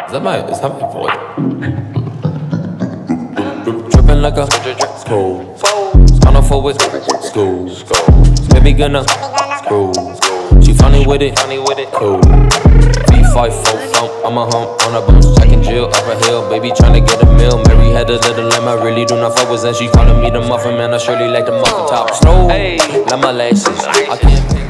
Is that my voice? Dripping like a pole. On a forward school. Baby gonna screw. She funny with it, cool. V5 funk, I'm a hump on a bounce, checking Jill up a hill. Baby tryna get a meal. Mary had a little lamb, I really do not fuck with, and she calling me the muffin man. I surely like the muffin top. Snow, like my lashes. I can't.